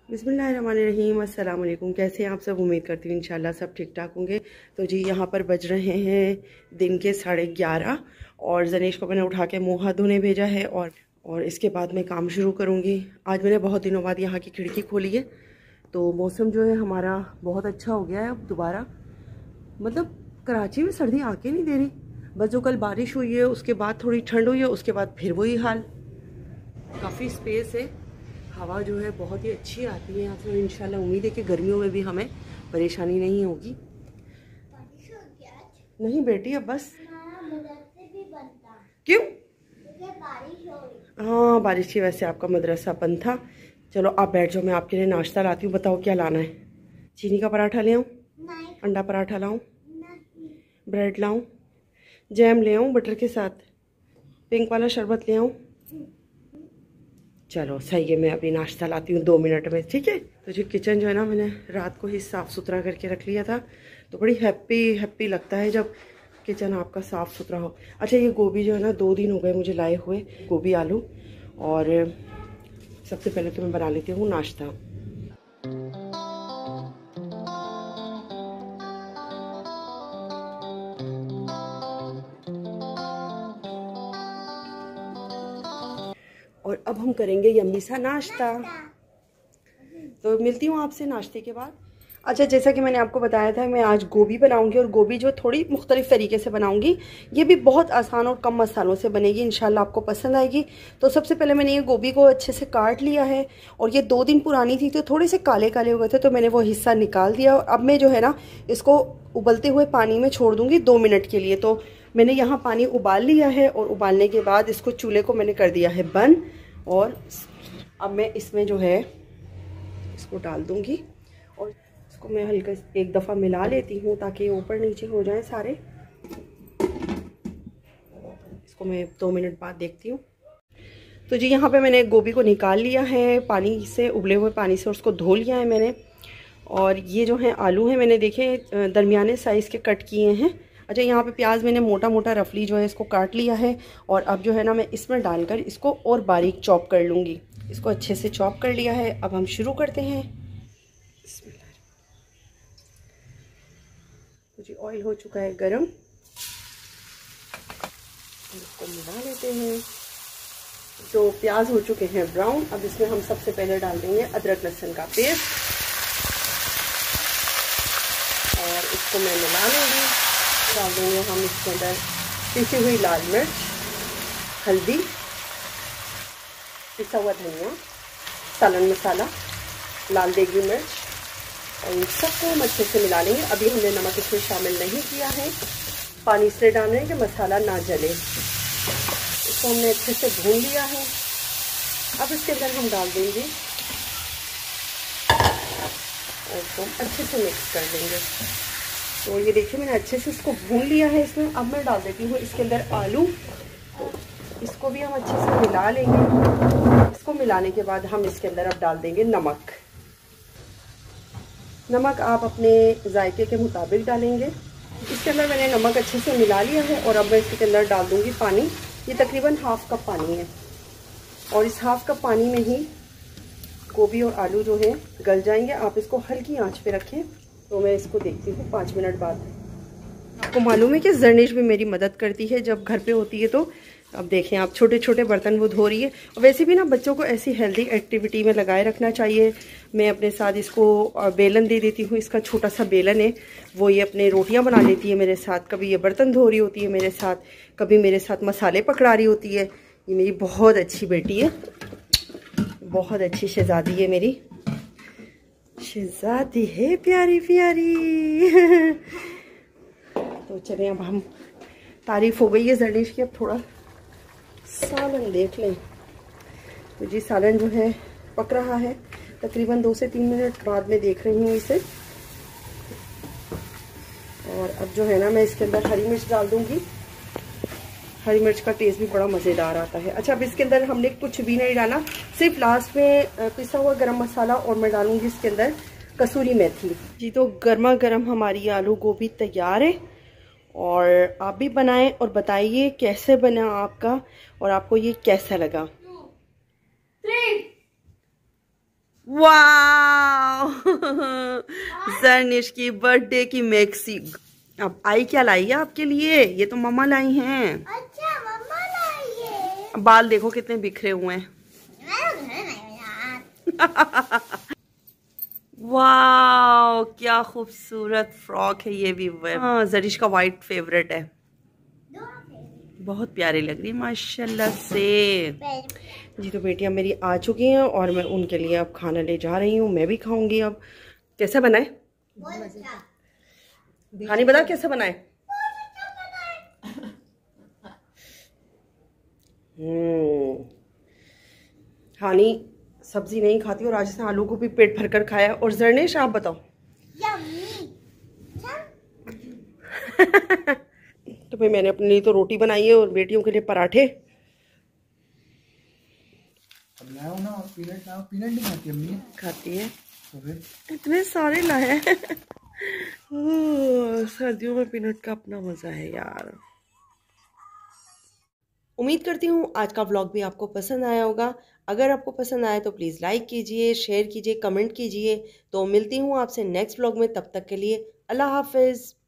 बिस्मिल्लाहिर्रहमानिर्रहीम। अस्सलाम वालेकुम। कैसे हैं आप सब? उम्मीद करती हूँ इंशाल्लाह सब ठीक ठाक होंगे। तो जी यहाँ पर बज रहे हैं दिन के 11:30 और जनीश को मैंने उठा के मुँह हाथ धोने भेजा है और इसके बाद मैं काम शुरू करूँगी। आज मैंने बहुत दिनों बाद यहाँ की खिड़की खोली है तो मौसम जो है हमारा बहुत अच्छा हो गया है अब दोबारा। मतलब कराची में सर्दी आके नहीं दे रही। बस जो कल बारिश हुई है उसके बाद थोड़ी ठंड हुई है, उसके बाद फिर वही हाल। काफ़ी स्पेस है, हवा जो है बहुत ही अच्छी आती है यहाँ से। इंशाल्लाह उम्मीद है कि गर्मियों में भी हमें परेशानी नहीं होगी। नहीं बेटी अब बस। क्यों? हाँ बारिश की वजह से आपका मदरसा बंद था। चलो आप बैठ जाओ, मैं आपके लिए नाश्ता लाती हूँ। बताओ क्या लाना है? चीनी का पराठा ले आऊँ? अंडा पराठा लाऊं? ब्रेड लाऊं? जैम ले आऊं बटर के साथ? पिंक वाला शरबत ले आऊं? चलो सही है, मैं अभी नाश्ता लाती हूँ 2 मिनट में, ठीक है। तो जो किचन जो है ना मैंने रात को ही साफ़ सुथरा करके रख लिया था, तो बड़ी हैप्पी लगता है जब किचन आपका साफ़ सुथरा हो। अच्छा ये गोभी जो है ना 2 दिन हो गए मुझे लाए हुए, गोभी आलू। और सबसे पहले तो मैं बना लेती हूँ नाश्ता। और अब हम करेंगे यम्मी सा नाश्ता। तो मिलती हूँ आपसे नाश्ते के बाद। अच्छा जैसा कि मैंने आपको बताया था मैं आज गोभी बनाऊंगी और गोभी जो थोड़ी मुख्तलिफ तरीके से बनाऊंगी। ये भी बहुत आसान और कम मसालों से बनेगी, इंशाल्लाह आपको पसंद आएगी। तो सबसे पहले मैंने ये गोभी को अच्छे से काट लिया है और ये 2 दिन पुरानी थी तो थोड़े से काले काले हो गए थे, तो मैंने वो हिस्सा निकाल दिया। और अब मैं जो है ना इसको उबलते हुए पानी में छोड़ दूँगी 2 मिनट के लिए। तो मैंने यहाँ पानी उबाल लिया है और उबालने के बाद इसको चूल्हे को मैंने कर दिया है बंद। और अब मैं इसमें जो है इसको डाल दूँगी और इसको मैं हल्का एक दफ़ा मिला लेती हूँ ताकि ऊपर नीचे हो जाए सारे। इसको मैं 2 मिनट बाद देखती हूँ। तो जी यहाँ पे मैंने गोभी को निकाल लिया है पानी से, उबले हुए पानी से उसको धो लिया है मैंने। और ये जो है आलू है मैंने देखे दरमियाने साइज़ के कट किए हैं। अच्छा यहाँ पे प्याज मैंने मोटा मोटा रफली जो है इसको काट लिया है और अब जो है ना मैं इसमें डालकर इसको और बारीक चॉप कर लूँगी। इसको अच्छे से चॉप कर लिया है। अब हम शुरू करते हैं। तो जी ऑयल हो चुका है गरम, इसको मिला लेते हैं। तो प्याज हो चुके हैं ब्राउन। अब इसमें हम सबसे पहले डाल देंगे अदरक लहसुन का पेस्ट और इसको मैं मिला लूँगी। डाल देंगे हम इसके अंदर पिसी हुई लाल मिर्च, हल्दी, पिसा हुआ धनिया, सालन मसाला, लाल देगी मिर्च और इन सबको हम अच्छे से मिला लेंगे। अभी हमने नमक इसमें शामिल नहीं किया है, पानी इसलिए डाल रहे हैं कि मसाला ना जले। इसको हमने अच्छे से भून लिया है। अब इसके अंदर हम डाल देंगे और इसको अच्छे से मिक्स कर देंगे। तो ये देखिए मैंने अच्छे से इसको भून लिया है इसमें। अब मैं डाल देती हूँ इसके अंदर आलू, तो इसको भी हम अच्छे से मिला लेंगे। इसको मिलाने के बाद हम इसके अंदर अब डाल देंगे नमक। नमक आप अपने जायके के मुताबिक डालेंगे। इसके अंदर मैंने नमक अच्छे से मिला लिया है और अब मैं इसके अंदर डाल दूँगी पानी। ये तकरीबन हाफ कप पानी है और इस हाफ कप पानी में ही गोभी और आलू जो है गल जाएंगे। आप इसको हल्की आंच पे रखें। तो मैं इसको देखती हूँ 5 मिनट बाद। आपको मालूम है कि जरनेश भी मेरी मदद करती है जब घर पे होती है। तो अब देखें आप छोटे छोटे बर्तन वो धो रही है। और वैसे भी ना बच्चों को ऐसी हेल्दी एक्टिविटी में लगाए रखना चाहिए। मैं अपने साथ इसको बेलन दे देती हूँ, इसका छोटा सा बेलन है, वो ये अपने रोटियां बना लेती है मेरे साथ। कभी ये बर्तन धो रही होती है मेरे साथ, कभी मेरे साथ मसाले पकड़ा रही होती है। ये मेरी बहुत अच्छी बेटी है, बहुत अच्छी शहजादी है मेरी। शहजादी है प्यारी प्यारी। तो चलें अब हम, तारीफ हो गई है जरनेश की, अब थोड़ा सालन देख लें। तो जी सालन जो है पक रहा है, तकरीबन 2 से 3 मिनट बाद में देख रही हूँ इसे। और अब जो है ना मैं इसके अंदर हरी मिर्च डाल दूँगी। हरी मिर्च का टेस्ट भी बड़ा मज़ेदार आता है। अच्छा अब इसके अंदर हमने कुछ भी नहीं डाला, सिर्फ लास्ट में पिसा हुआ गरम मसाला और मैं डालूँगी इसके अंदर कसूरी मेथी। जी तो गर्मा गर्म हमारी आलू गोभी तैयार है और आप भी बनाएं और बताइए कैसे बना आपका और आपको ये कैसा लगा। 2, 3 वाह जर्निश की बर्थडे की मैक्सी। अब आई क्या लाई है आपके लिए? ये तो मम्मा लाई हैं। अच्छा मम्मा लाई है। बाल देखो कितने बिखरे हुए हैं। वाह क्या खूबसूरत फ्रॉक है ये भी। हाँ जरिश का वाइट फेवरेट है। बहुत प्यारी लग रही है माशाल्लाह से। जी तो बेटियां मेरी आ चुकी हैं और मैं उनके लिए अब खाना ले जा रही हूँ। मैं भी खाऊंगी अब। कैसे बनाए खानी? बता कैसे बनाए? हानी सब्जी नहीं खाती और आज इसने आलू को भी पेट भर कर खाया। और जरनेश आप बताओ। तो भाई मैंने अपने लिए तो रोटी बनाई है और बेटियों के लिए पराठे। अब लाओ ना और पीनट लाओ। पीनट नहीं खाती अम्मी? खाती है तो फिर इतने सारे लाए। सर्दियों में पीनट का अपना मजा है यार। उम्मीद करती हूँ आज का व्लॉग भी आपको पसंद आया होगा। अगर आपको पसंद आया तो प्लीज़ लाइक कीजिए, शेयर कीजिए, कमेंट कीजिए। तो मिलती हूँ आपसे नेक्स्ट व्लॉग में। तब तक के लिए अल्लाह हाफिज़।